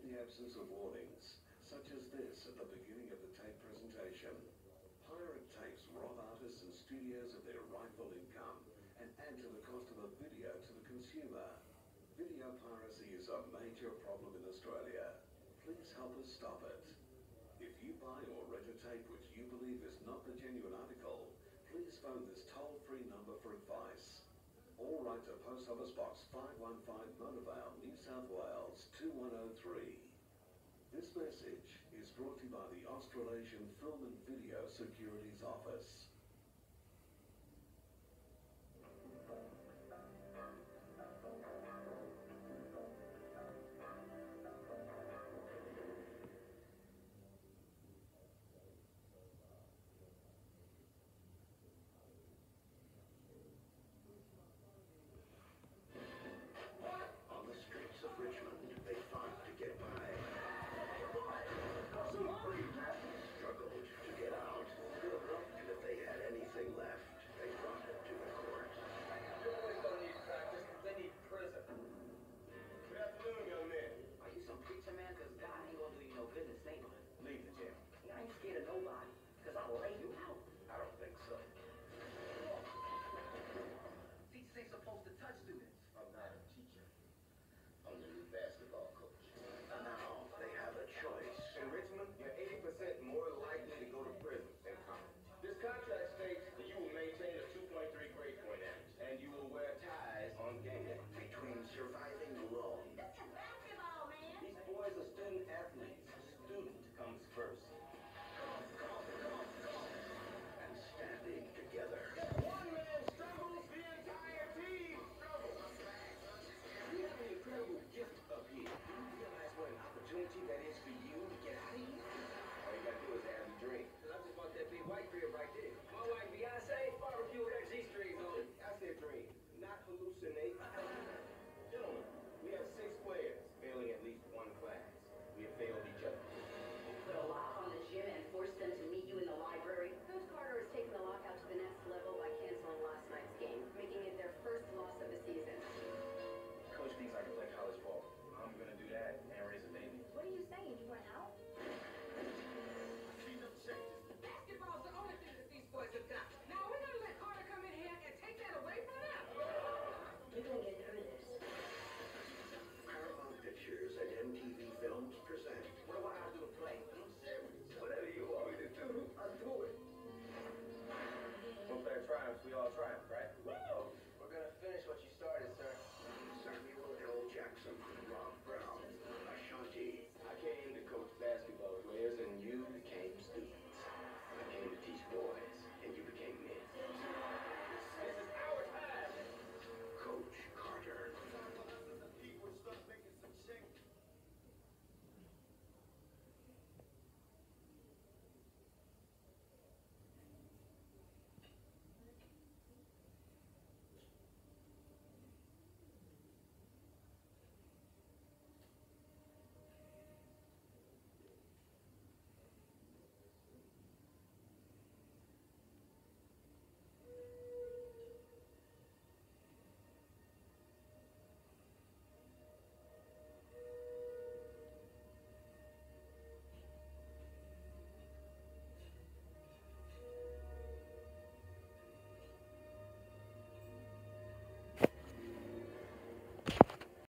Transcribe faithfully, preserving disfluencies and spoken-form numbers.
the absence of warnings, such as this at the beginning of the tape presentation. Pirate tapes rob artists and studios of their rightful income and add to the cost of a video to the consumer. Video piracy is a major problem in Australia. Please help us stop it. If you buy or rent a tape which you believe is not the genuine article, please phone this toll-free number for advice. Or write to Post Office Box five one five Monavale, New South Wales two one oh three. This message is brought to you by the Australasian Film and Video Securities Office.